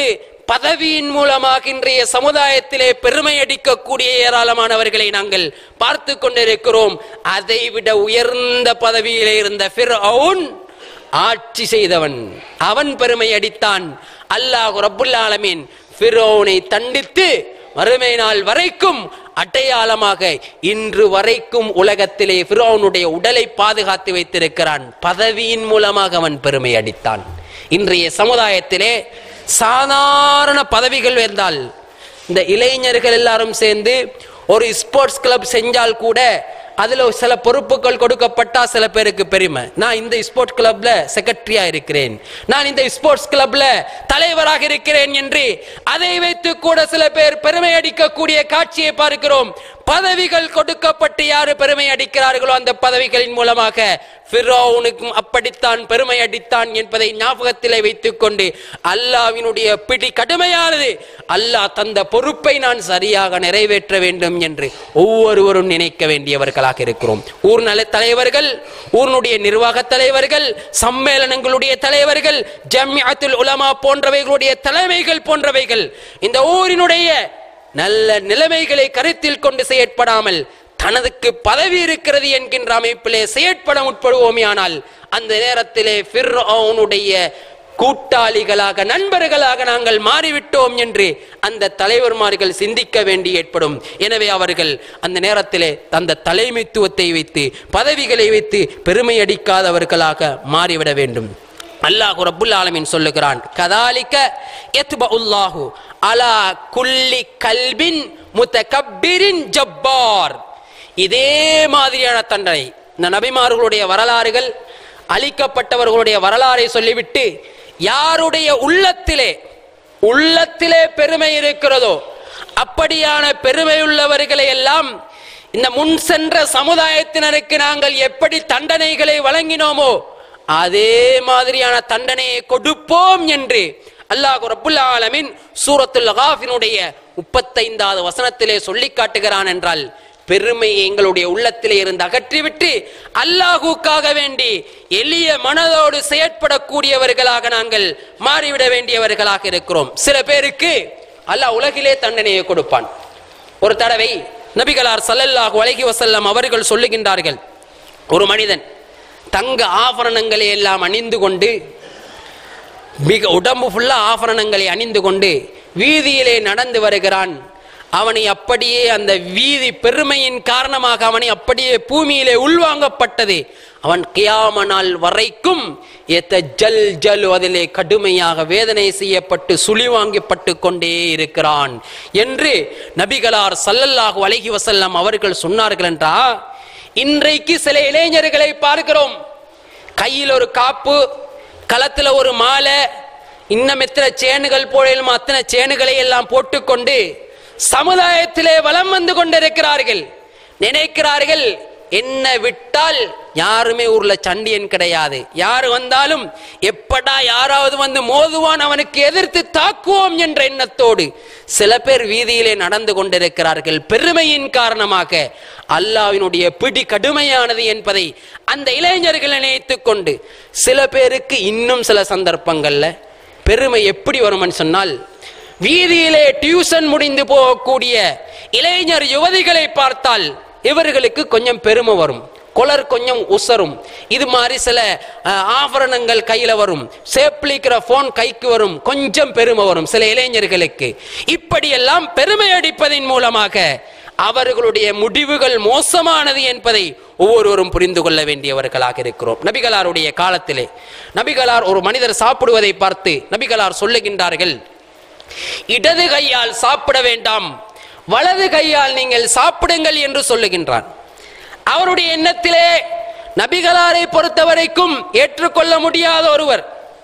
பதவியின் மூலமாக இன்றைய சமுதாயத்திலே பெருமை அடிக்கக்கூடிய ஏராளமானவர்களை நாங்கள் பார்த்து கொண்டிருக்கிறோம். அதைவிட உயர்ந்த பதவியிலே இருந்த ஃபிர்அவுன் ஆட்சி செய்தவன், அவன் பெருமை அடித்தான். அல்லாஹ் ரப்புல் ஆலமீன் ஃபிர்அவுனை தண்டித்து மறுமை நாள் வரைக்கும் அடையாளமாக இன்று வரைக்கும் உலகத்திலே ஃபிர்அவுனுடைய உடலை பாதுகாத்து வைத்திருக்கிறான். பதவியின் மூலமாக அவன் பெருமை அடித்தான். இன்றைய சமுதாயத்திலே சாதாரண பதவிகள் வந்தால், இந்த இளைஞர்கள் எல்லாரும் சேர்ந்து ஒரு ஸ்போர்ட்ஸ் கிளப் செஞ்சால் கூட அதுல சில பொறுப்புகள் கொடுக்கப்பட்டா சில பேருக்கு பெருமை. நான் இந்த ஸ்போர்ட்ஸ் கிளப்ல செக்ரட்டரியா இருக்கிறேன், நான் இந்த ஸ்போர்ட்ஸ் கிளப்ல தலைவராக இருக்கிறேன் என்று அதை வைத்து கூட சில பேர் பெருமை அடிக்கக்கூடிய காட்சியை பார்க்கிறோம். பதவிகள் கொடுக்கப்பட்டு யாரு பெருமை அடிக்கிறார்களோ அந்த பதவிகளின் மூலமாக ஃபிர்அவுனுக்கும் அப்படித்தான் பெருமை அடித்தான் என்பதை ஞாபகத்திலே வைத்துக் கொண்டு அல்லாஹ்வினுடைய பிடி கடுமையானது, அல்லாஹ் தந்த பொறுப்பை நான் சரியாக நிறைவேற்ற வேண்டும் என்று ஒவ்வொருவரும் நினைக்க வேண்டியவர்களாக இருக்கிறோம். ஊர் நல தலைவர்கள், ஊருடைய நிர்வாக தலைவர்கள், சம்மேளனங்களுடைய தலைவர்கள், ஜம்இஅத்துல் உலமா போன்றவைகளுடைய தலைமைகள் போன்றவைகள் இந்த ஊரினுடைய நல்ல நிலைமைகளை கருத்தில் கொண்டு செயற்படாமல் தனதுக்கு பதவி இருக்கிறது என்கின்ற அமைப்பிலே செயற்பட முற்படுவோமேயானால் அந்த நேரத்திலே ஃபிர்அவுனுடைய கூட்டாளிகளாக நண்பர்களாக நாங்கள் மாறிவிட்டோம் என்று அந்த தலைவர்மார்கள் சிந்திக்க வேண்டி ஏற்படும். எனவே அவர்கள் அந்த நேரத்திலே அந்த தலைமைத்துவத்தை வைத்து பதவிகளை வைத்து பெருமை அடிக்காதவர்களாக மாறிவிட வேண்டும். அல்லாஹ் ரப்புல் ஆலமீன் சொல்லுகிறான், கதாலிக யத்பஉல்லாஹு அலா குல்லி கல்பின் முத்தகப்பிரின் ஜப்பார். இதே மாதிரியான தண்டனை இந்த நபிமார்களுடைய வரலாறுகள், அழிக்கப்பட்டவர்களுடைய வரலாறை சொல்லிவிட்டு யாருடைய உள்ளத்திலே பெருமை இருக்கிறதோ அப்படியான பெருமையுள்ளவர்களை எல்லாம் இந்த முன் சென்ற சமுதாயத்தினருக்கு நாங்கள் எப்படி தண்டனைகளை வழங்கினோமோ அதே மாதிரியான தண்டனையை கொடுப்போம் என்று அல்லாஹ் ரப்புல் ஆலமீன் சூரத்துல் காஃபினுடைய 35வது வசனத்திலே சொல்லி காட்டுகிறான். என்றால் பெருமையை எங்களுடைய உள்ளத்திலே இருந்து அகற்றிவிட்டு அல்லாஹுக்காக வேண்டி எளிய மனதோடு செயற்படக்கூடியவர்களாக நாங்கள் மாறிவிட வேண்டியவர்களாக இருக்கிறோம். சில பேருக்கு அல்லாஹ் உலகிலே தண்டனையை கொடுப்பான். ஒரு தடவை நபிகளார் ஸல்லல்லாஹு அலைஹி வஸல்லம் அவர்கள் சொல்லுகின்றார்கள், ஒரு மனிதன் தங்க ஆபரணங்களை எல்லாம் அணிந்து கொண்டு, மிக உடம்பு ஃபுல்லா ஆபரணங்களை அணிந்து கொண்டு வீதியிலே நடந்து வருகிறான். அவனை அப்படியே அந்த வீதி பெருமையின் காரணமாக அவனை அப்படியே பூமியிலே உள்வாங்கப்பட்டது. அவன் கியாம நாள் வரைக்கும் அதிலே கடுமையாக வேதனை செய்யப்பட்டு சுழி வாங்கப்பட்டு கொண்டே இருக்கிறான் என்று நபிகளார் ஸல்லல்லாஹு அலைஹி வஸல்லம் அவர்கள் சொன்னார்கள். என்றா இன்றைக்கு சில இளைஞர்களை பார்க்கிறோம், கையில் ஒரு காப்பு, களத்துல ஒரு மாலை, இன்னும் எத்தனை சேனுகள் போலும் அத்தனை சேனுகளை எல்லாம் போட்டுக்கொண்டு சமுதாயத்திலே வலம் வந்து கொண்டிருக்கிறார்கள். நினைக்கிறார்கள் என்ன விட்டால் யாருமே ஊர்ல சண்டியன் கிடையாது, யாரு வந்தாலும் எப்படா யாராவது வந்து மோதுவான், அவனுக்கு எதிர்த்து தாக்குவோம் என்ற எண்ணத்தோடு சில பேர் வீதியிலே நடந்து கொண்டிருக்கிறார்கள். பெருமையின் காரணமாக அல்லாஹ்வினுடைய பிடி கடுமையானது என்பதை அந்த இளைஞர்கள் நினைத்துக் கொண்டு, சில பேருக்கு இன்னும் சில சந்தர்ப்பங்கள்ல பெருமை எப்படி வரும்னு சொன்னால், வீதியிலே டியூஷன் முடிந்து போகக்கூடிய இளைஞர் யுவதிகளை பார்த்தால் இவர்களுக்கு கொஞ்சம் பெருமை வரும், கொலர் கொஞ்சம் உசரும், இது மாதிரி சில ஆபரணங்கள் கையில வரும், சேப்ளிக்கிற போன் கைக்கு வரும், கொஞ்சம் பெருமை வரும் சில இளைஞர்களுக்கு. இப்படியெல்லாம் பெருமை அடிப்பதின் மூலமாக அவர்களுடைய முடிவுகள் மோசமானது என்பதை ஒவ்வொருவரும் புரிந்து கொள்ள வேண்டியவர்களாக இருக்கிறோம். நபிகளாருடைய காலத்திலே நபிகளார் ஒரு மனிதர் சாப்பிடுவதை பார்த்து நபிகளார் சொல்லுகின்றார்கள், இடது கையால் சாப்பிட வேண்டாம், வலது கையால் நீங்கள் சாப்பிடுங்கள் என்று சொல்லுகின்றார். அவருடைய எண்ணத்திலே நபிகளாரை பொறுத்தவரைக்கும் ஏற்றுக்கொள்ள முடியாத ஒருவர்,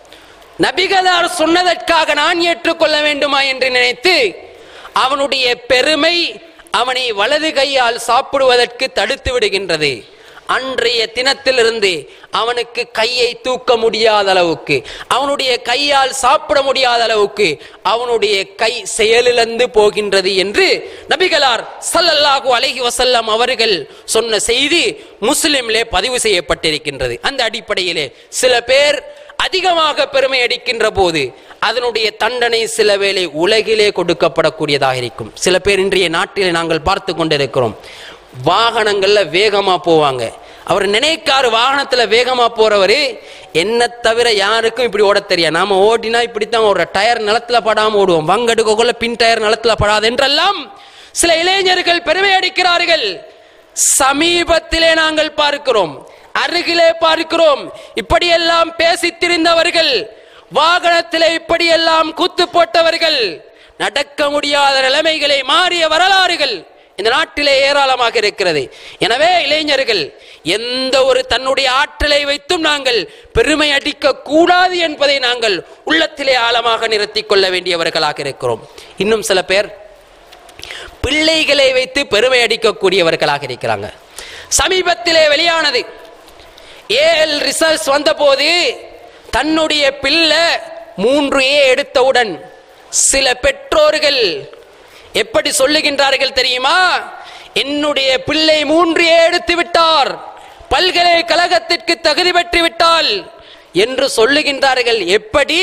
நபிகளார் சொன்னதற்காக நான் ஏற்றுக்கொள்ள வேண்டுமா என்று நினைத்து அவனுடைய பெருமை அவனை வலது கையால் சாப்பிடுவதற்கு தடுத்து விடுகின்றது. அன்றைய தினத்திலிருந்து அவனுக்கு கையை தூக்க முடியாத அளவுக்கு, அவனுடைய கையால் சாப்பிட முடியாத அளவுக்கு அவனுடைய கை செயலிழந்து போகின்றது என்று நபிகளார் ஸல்லல்லாஹு அலைஹி வஸல்லம் அவர்கள் சொன்ன செய்தி முஸ்லிமிலே பதிவு செய்யப்பட்டிருக்கின்றது. அந்த அடிப்படையிலே சில பேர் அதிகமாக பெருமை அடிக்கின்ற போது அதனுடைய தண்டனை சில வேளை உலகிலே கொடுக்கப்படக்கூடியதாக இருக்கும். சில பேர் இன்றைய நாட்டில் நாங்கள் பார்த்து கொண்டிருக்கிறோம், வாகனங்கள்ல வேகமா போவாங்க. அவர் நினைக்காரு வாகனத்துல வேகமா போறவரு என்ன தவிர யாருக்கும் இப்படி ஓட தெரியாது. நாம ஓடினா இப்படித்தான் ஒரு டயர் நிலத்துல படாம ஓடுவோம், வங்கெடுக்கக்குள்ள பின் டயர் நிலத்துல படாது என்றெல்லாம் சில இளைஞர்கள் பெருமை அடிக்கிறார்கள். சமீபத்திலே நாங்கள் பார்க்கிறோம், அருகிலே பார்க்கிறோம், இப்படியெல்லாம் பேசி திரிந்தவர்கள், வாகனத்திலே இப்படியெல்லாம் கூத்து போட்டவர்கள், நடக்க முடியாத நிலைமைகளை மாறிய வரலாறுகள் இந்த நாட்டிலே ஏராளமாக இருக்கிறது. எனவே இளைஞர்கள் எந்த ஒரு தன்னுடைய ஆற்றலை வைத்தும் நாங்கள் பெருமை அடிக்க கூடாது என்பதை நாங்கள் உள்ளத்திலே ஆழமாக நிறுத்திக் கொள்ள வேண்டியவர்களாக இருக்கிறோம். இன்னும் சில பேர் பிள்ளைகளை வைத்து பெருமை அடிக்கக்கூடியவர்களாக இருக்கிறாங்க. சமீபத்திலே வெளியானது ஏஎல் ரிசல்ட்ஸ் வந்த போது தன்னுடைய பிள்ளை 3A எடுத்தவுடன் சில பெற்றோர்கள் எப்படி சொல்லுகின்றார்கள் தெரியுமா? என்னுடைய பிள்ளை 3A எடுத்து விட்டார், பல்கலைக்கழகத்திற்கு தகுதி பெற்று விட்டால் என்று சொல்லுகின்றார்கள். எப்படி?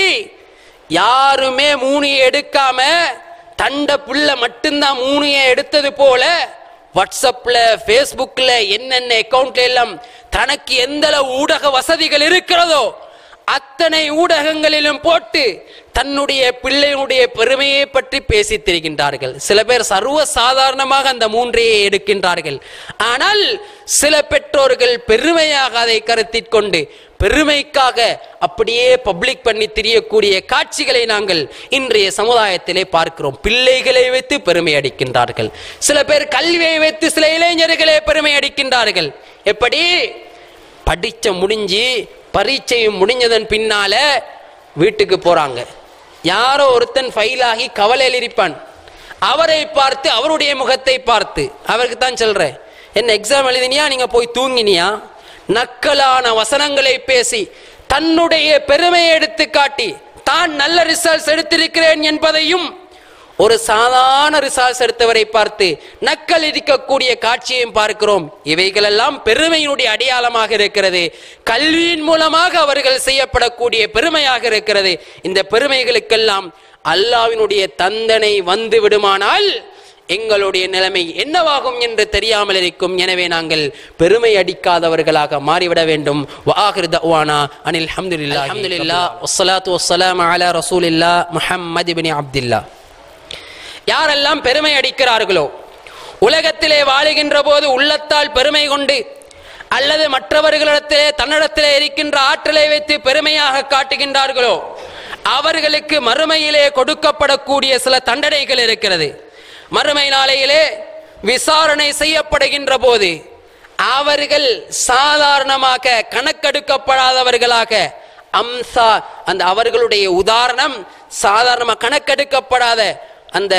யாருமே 3A எடுக்காம தண்ட பிள்ளை மட்டும்தான் 3A எடுத்தது போல வாட்ஸ்அப்ல பேஸ்புக்ல என்னென்ன அக்கவுண்ட்ல எல்லாம் தனக்கு எந்த ஊடக வசதிகள் இருக்கிறதோ அத்தனை ஊடகங்களிலும் போட்டு தன்னுடைய பிள்ளையுடைய பெருமையை பற்றி பேசி திரிகின்றார்கள். சில பேர் சர்வ சாதாரணமாக அந்த 3A எடுக்கின்றார்கள். ஆனால் சில பெற்றோர்கள் பெருமையாக அதை கருத்தில் கொண்டு பெருமைக்காக அப்படியே பப்ளிக் பண்ணி திரியக்கூடிய காட்சிகளை நாங்கள் இன்றைய சமுதாயத்திலே பார்க்கிறோம். பிள்ளைகளை வைத்து பெருமை அடிக்கின்றார்கள். சில பேர் கல்வியை வைத்து சில இளைஞர்களே பெருமை அடிக்கின்றார்கள். எப்படி? படிச்ச முடிஞ்சு பரீட்சையும் முடிஞ்சதன் பின்னால வீட்டுக்கு போறாங்க. யாரோ ஒருத்தன் ஃபெயில் ஆகி கவலையில் இருப்பான். அவரை பார்த்து அவருடைய முகத்தை பார்த்து அவருக்கு தான் சொல்றேன், என்ன எக்ஸாம் எழுதினியா, நீங்க போய் தூங்கினியா, நக்கலான வசனங்களை பேசி தன்னுடைய பெருமையை எடுத்து காட்டி தான் நல்ல ரிசல்ட்ஸ் எடுத்திருக்கிறேன் என்பதையும் ஒரு சாதாரண ரிசல்ட்ஸ் எடுத்தவரை பார்த்து நக்கல் இருக்கக்கூடிய காட்சியையும் பார்க்கிறோம். இவைகளெல்லாம் பெருமையினுடைய அடையாளமாக இருக்கிறது. கல்வியின் மூலமாக அவர்கள் செய்யப்படக்கூடிய பெருமையாக இருக்கிறது. இந்த பெருமைகளுக்கெல்லாம் அல்லாஹ்வினுடைய தண்டனை வந்து விடுமானால் எங்களுடைய நிலைமை என்னவாகும் என்று தெரியாமல் இருக்கும். எனவே நாங்கள் பெருமை அடிக்காதவர்களாக மாறிவிட வேண்டும். வஆகிரு தஅவானா அனில் ஹம்துலில்லாஹ் வஸ்ஸலாத்து வஸ்ஸலாமு அலா ரசூலில்லாஹ் முஹம்மது இப்னு அப்துல்லாஹ். யாரெல்லாம் பெருமை அடிக்கிறார்களோ, உலகத்திலே வாழுகின்ற போது உள்ளத்தால் பெருமை கொண்டு அல்லது மற்றவர்களிடத்திலே தன்னிடத்திலே இருக்கின்ற ஆற்றலை வைத்து பெருமையாக காட்டுகின்றார்களோ அவர்களுக்கு மறுமையிலே கொடுக்கப்படக்கூடிய சில தண்டனைகள் இருக்கிறது. மறுமை நாளையிலே விசாரணை செய்யப்படுகின்ற போது அவர்கள் சாதாரணமாக கணக்கெடுக்கப்படாதவர்களாக அம்சா அந்த அவர்களுடைய உதாரணம் சாதாரணமாக கணக்கெடுக்கப்படாத அந்த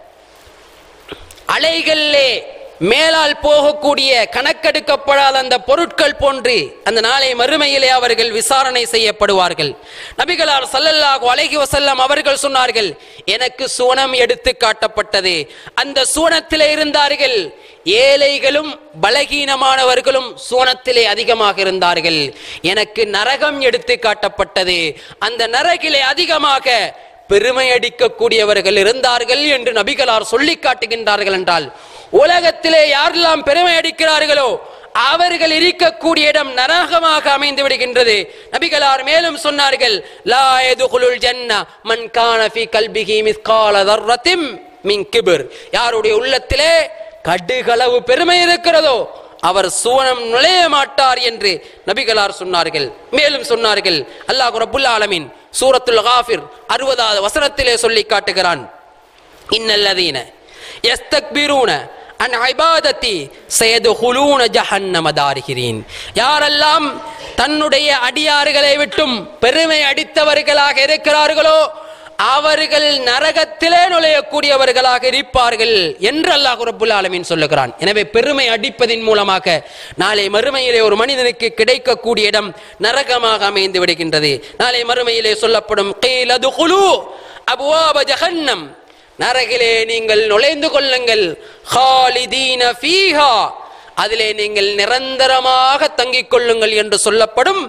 அலைகளிலே மேலால் போகக்கூடிய கணக்கெடுக்கப்படாத அந்த பொருட்கள் போன்று அந்த நாளை மறுமையிலே அவர்கள் விசாரணை செய்யப்படுவார்கள். நபிகளார் ஸல்லல்லாஹு அலைஹி வஸல்லம் அவர்கள் சொன்னார்கள், எனக்கு சுவனம் எடுத்து காட்டப்பட்டது. அந்த சுவனத்திலே இருந்தார்கள் ஏழைகளும் பலகீனமானவர்களும் சுவனத்திலே அதிகமாக இருந்தார்கள். எனக்கு நரகம் எடுத்து காட்டப்பட்டது. அந்த நரகிலே அதிகமாக பெருமை அடிக்கக்கூடியவர்கள் இருந்தார்கள் என்று நபிகளார் சொல்லி காட்டுகின்றார்கள். என்றால் உலகத்திலே யாரெல்லாம் பெருமை அடிக்கிறார்களோ அவர்கள் இருக்கக்கூடிய இடம் நரகமாக அமைந்து விடுகின்றது. நபிகளார் மேலும் சொன்னார்கள், லா யதுகுலுல் ஜன்னah மன் கான ஃபீ கல்பிஹி மிஸ்கால தர்ரத்தின் மின் கிப்ர். யாருடைய உள்ளத்திலே கடுகளவு பெருமை இருக்கிறதோ அவர் சுவனம் நுழைய மாட்டார் என்று நபிகளார் சொன்னார்கள். மேலும் சொன்னார்கள், அல்லாஹ் ரப்புல் ஆலமீன் சூரத்துல் காஃபிர் 60வது வசனத்திலே சொல்லி காட்டுகிறான், இன்னல்லதீன யஸ்தக்பிரூன அன் இபாதத்தி சயதுகுலூன ஜஹன்னம தாரிகிரீன். யாரெல்லாம் தன்னுடைய அடியார்களை விட்டும் பெருமை அடித்தவர்களாக இருக்கிறார்களோ அவர்கள் நரகத்திலே நுழையக்கூடியவர்களாக இருப்பார்கள் என்று அல்லாஹ் ரப்புல் ஆலமீன் சொல்லுகிறான். எனவே பெருமை அடிப்பதின் மூலமாக நாளை மறுமையிலே ஒரு மனிதனுக்கு கிடைக்கக்கூடிய இடம் நரகமாக அமைந்து விடுகின்றது. நாளை மறுமையிலே சொல்லப்படும் கீல துகுலு அப்வாப ஜஹன்னம், நரகிலே நீங்கள் நுழைந்து கொள்ளுங்கள், ஹாலிதீன ஃபீஹா, அதிலே நீங்கள் நிரந்தரமாக தங்கிக் கொள்ளுங்கள் என்று சொல்லப்படும்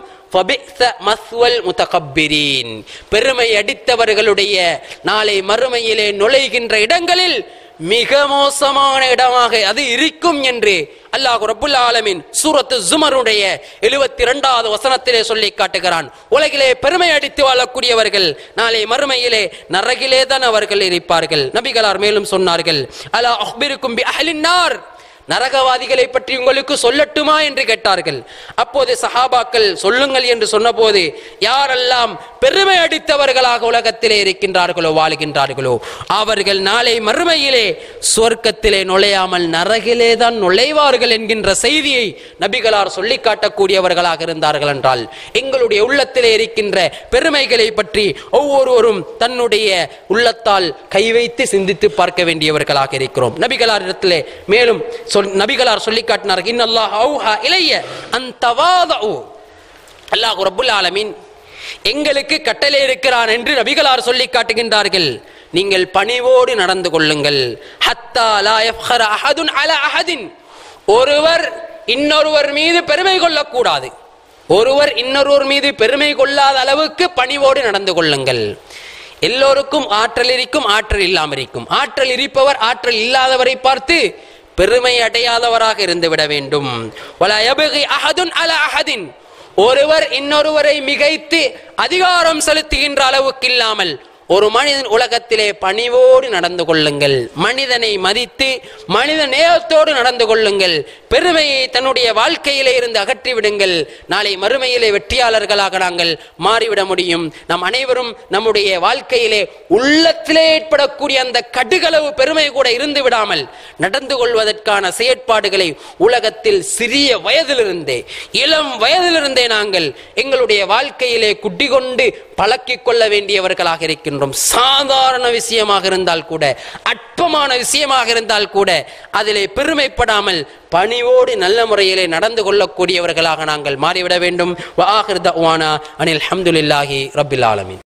பெருமை அடித்தவர்களுடைய நாளை மறுமையிலே நுழைகின்ற இடங்களில் மிக மோசமான இடமாக அது இருக்கும் என்று அல்லாஹ் ரப்புல் ஆலமீன் சூரத்து ஜுமருடைய 72வது வசனத்திலே சொல்லி காட்டுகிறான். உலகிலே பெருமை அடித்து வாழக்கூடியவர்கள் நாளை மறுமையிலே நரகிலே தான் அவர்கள் இருப்பார்கள். நபிகளார் மேலும் சொன்னார்கள், அலா அக்பிருக்கும் பி அஹ்லின் நார், நரகவாதிகளை பற்றி உங்களுக்கு சொல்லட்டுமா என்று கேட்டார்கள். அப்போது சஹாபாக்கள் சொல்லுங்கள் என்று சொன்னபோது, யாரெல்லாம் பெருமை அடித்தவர்களாக உலகத்திலே இருக்கின்றார்களோ வாழ்கின்றார்களோ அவர்கள் நாளை மறுமையிலே சொர்க்கத்திலே நுழையாமல் நரகிலே தான் நுழைவார்கள் என்கின்ற செய்தியை நபிகளார் சொல்லி காட்டக்கூடியவர்களாக இருந்தார்கள் என்றால், எங்களுடைய உள்ளத்திலே இருக்கின்ற பெருமைகளை பற்றி ஒவ்வொருவரும் தன்னுடைய உள்ளத்தால் கை வைத்து சிந்தித்து பார்க்க வேண்டியவர்களாக இருக்கிறோம். நபிகளார் இடத்திலே மேலும் நபிகளார் சொல்லி காட்டினார்கள், இன்னல்லாஹ் அவுஹா இலைய அன் தவாது, அல்லாஹ் ரப்புல் ஆலமீன் எங்களுக்கு கட்டளை இருக்கிறான் என்று நபிகளார் சொல்லி காட்டுகின்றார்கள், நீங்கள் பணிவோடு நடந்து கொள்ளுங்கள். ஹத்தா லா யஃப்ஹர அஹதுன் அலா அஹதின், ஒருவர் இன்னொருவர் மீது பெருமை கொள்ளக்கூடாது. ஒருவர் இன்னொருவர் மீது பெருமை கொள்ளாத அளவுக்கு பணிவோடு நடந்து கொள்ளுங்கள். எல்லோருக்கும் ஆற்றல் இருக்கும், ஆற்றல் இல்லாமல் இருக்கும். ஆற்றல் இருப்பவர் ஆற்றல் இல்லாதவரை பார்த்து பெருமை அடையாதவராக இருந்து விட வேண்டும். வலா யபகி அஹதுன் அலா அஹதின், ஒருவர் இன்னொருவரை மிகைத்து அதிகாரம் செலுத்துகின்ற அளவுக்கு இல்லாமல் ஒரு மனிதன் உலகத்திலே பணிவோடு நடந்து கொள்ளுங்கள். மனிதனை மதித்து மனித நேயத்தோடு நடந்து கொள்ளுங்கள். பெருமையை தன்னுடைய வாழ்க்கையிலே இருந்து அகற்றிவிடுங்கள். நாளை மறுமையிலே வெற்றியாளர்களாக நாங்கள் மாறிவிட முடியும். நம் அனைவரும் நம்முடைய வாழ்க்கையிலே உள்ளத்திலே ஏற்படக்கூடிய அந்த கடுகளவு பெருமை கூட இருந்து விடாமல் நடந்து கொள்வதற்கான செயற்பாடுகளை உலகத்தில் சிறிய வயதிலிருந்தே, இளம் வயதிலிருந்தே நாங்கள் எங்களுடைய வாழ்க்கையிலே குட்டிகொண்டு பழக்கிக் கொள்ள வேண்டியவர்களாக இருக்கின்றோம். சாதாரண விஷயமாக இருந்தால் கூட, அற்பமான விஷயமாக இருந்தால் கூட அதிலே பெருமைப்படாமல் பணிவோடு நல்ல முறையிலே நடந்து கொள்ளக்கூடியவர்களாக நாங்கள் மாறிவிட வேண்டும். வ ஆகிர் தஅவானா அனில் ஹம்துலில்லாஹி ரப்பில் ஆலமீன்.